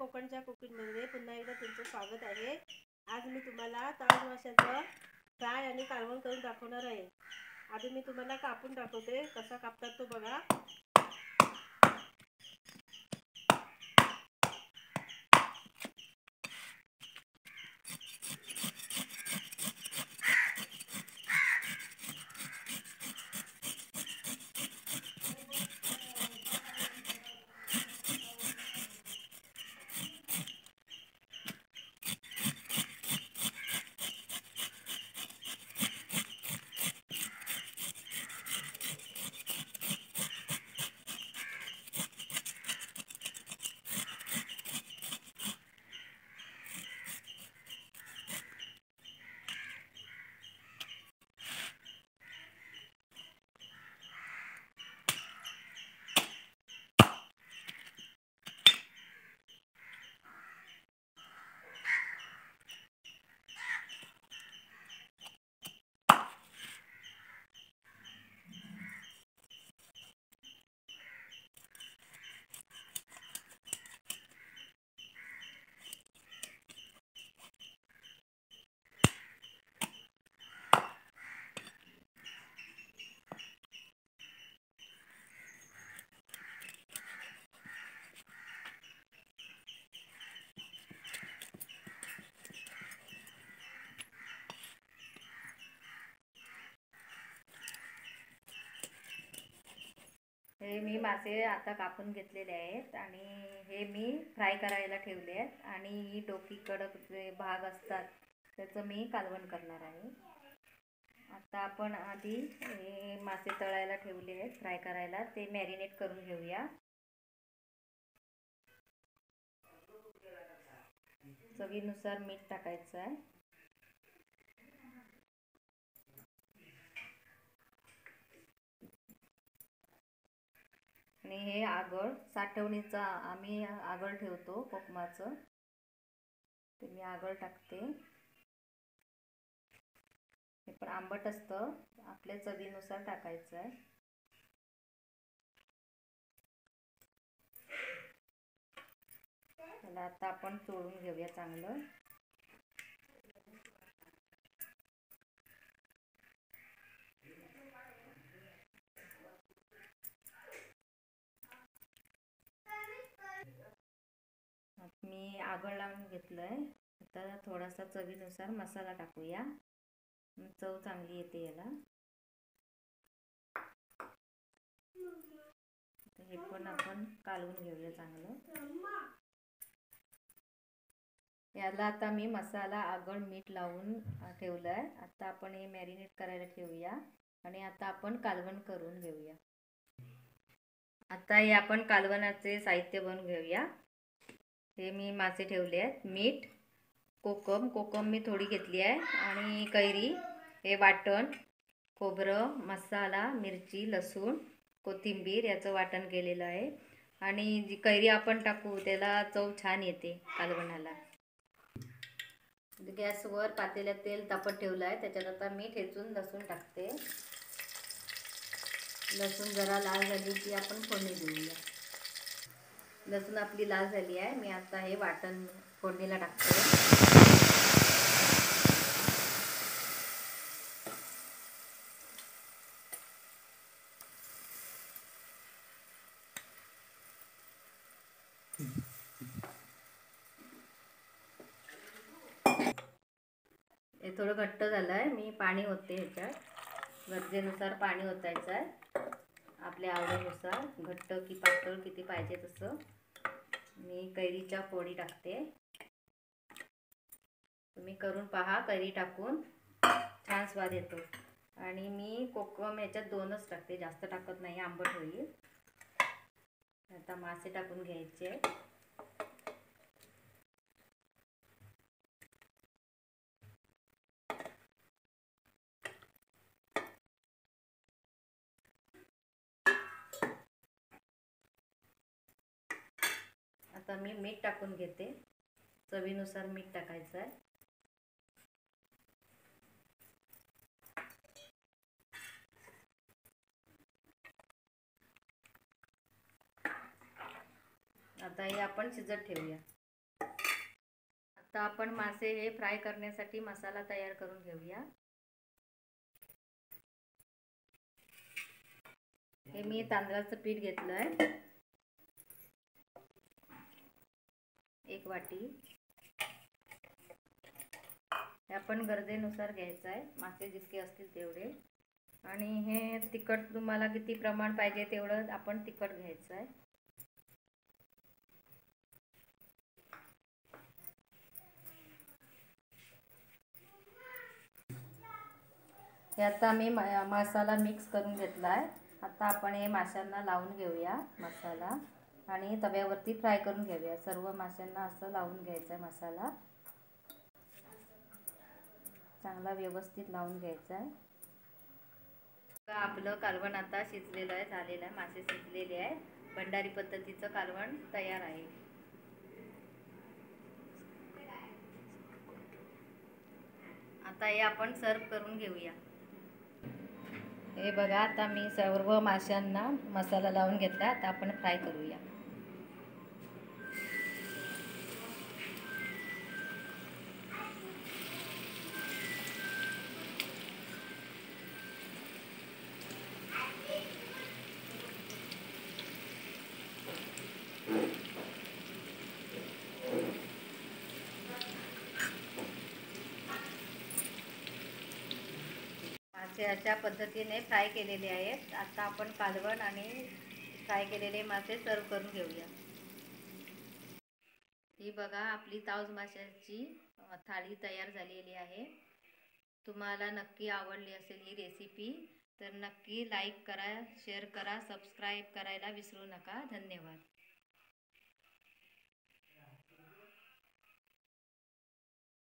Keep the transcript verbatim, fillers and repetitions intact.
कोकणच्या कुकिंगमध्ये पुन्हा एकदा तुमचं स्वागत आहे। आज मी तुम्हाला ताज माशाचं फ्राय आणि कालवण करून दाखवणार आहे। आधी मी तुम्हाला कापून दाखवते, कसा कापतात तो बघा। हे मी मासे आता कापून घेतलेले आहेत आणि हे मी फ्राय करायला ठेवले आहेत आणि ही डोकी कडक जे भाग असतात त्याचं मी कालवण करणार आहे। आता आपण आधी हे मासे तळायला ठेवले आहेत फ्राय करायला, ते मॅरिनेट करून घेऊया। चवीनुसार मीठ टाकायचं आहे। आणि हे आगळ साठवणीचा आम्ही आगळ ठेवतो कोकमाचं, ते मी आगळ टाकते। हे पण आंबट असतं, आपल्या चवीनुसार टाकायचं आहे। त्याला आता आपण चोळून घेऊया चांगलं। मी आगळ लावून घेतलंय। आता थोडासा चवीनुसार मसाला टाकूया, चव चांगली येते याला। हे पण आपण कालवून घेऊया चांगलं। याला आता मी मसाला आगळ मीठ लावून ठेवलंय। आता आपण हे मॅरिनेट करायला ठेवूया आणि आता आपण कालवण करून घेऊया। आता हे आपण कालवणाचे साहित्य बनवून घेऊया। हे मी मासे ठेवले आहेत, मीठ, कोकम कोकम मी थोडी घेतली आहे आणि कैरी, हे वाटण, खोबरं, मसाला, मिरची, लसूण, कोथिंबीर याचं वाटण केलेलं आहे। आणि जी कैरी आपण टाकू त्याला चव छान येते कालवणाला। गॅसवर पातेल्यात तेल तापत ठेवलं आहे, त्याच्यात आता मी ठेचून लसूण टाकते। लसूण जरा लाल झाली की आपण फोडणी देऊया। लसूण आपली लाल झाली आहे, मी आता हे वाटण फोडणीला टाकते। हे थोडं घट्ट झालं आहे, मी पाणी ओतते ह्याच्यात। गरजेनुसार पाणी ओतायचं आहे, आपल्या आवडीनुसार, घट्ट की पातळ किती पाहिजे तसं। मी कैरीच्या फोडी टाकते, तुम्ही करून पहा। कैरी टाकून छान स्वाद येतो। आणि मी कोकम ह्याच्यात दोनच टाकते, जास्त टाकत नाही, आंबट होईल। आता मासे टाकून घ्यायचे। आता मी मीठ टाकून घेते, चवीनुसार मीठ टाकायचं आहे। आता हे आपण शिजत ठेवूया। आता आपण मासे हे फ्राय करण्यासाठी मसाला तयार करून घेऊया. हे मी तांदळाचं पीठ घेतलंय एक वाटी. हे आपण गरजेनुसार घ्यायचं आहे, मासे जितके असतील तेवढे. आणि हे तिखट तुम्हाला किती प्रमाण पाहिजे तेवढं आपण तिखट घ्यायचं आहे. हे आता मी मसाला मिक्स करून घेतला आहे. आता आपण हे माशांना लावून घेऊया मसाला आणि तव्यावरती फ्राय करून घेऊया. सर्व माशांना असं लावून घ्यायचा आहे मसाला, चांगला व्यवस्थित लावून घ्यायचा आहे. आपलं कालवण आता शिजलेलं आहे, झालेलं आहे, मासे शिजलेले आहे. भंडारी पद्धतीचं कालवण तयार आहे. आता हे आपण सर्व करून घेऊया. हे बघा, आता मी सर्व माशांना मसाला लावून घेतला. आता आपण फ्राय करूया. मासे अशा पद्धतीने फ्राय केलेले आहेत. आता आपण कालवण आणि फ्राय केलेले मासे सर्व करून घेऊया. ही बघा, आपली तावज माशाची थाळी तयार झालेली आहे. तुम्हाला नक्की आवडली असेल ही रेसिपी, तर नक्की लाईक करा, शेअर करा, सबस्क्राईब करायला विसरू नका. धन्यवाद.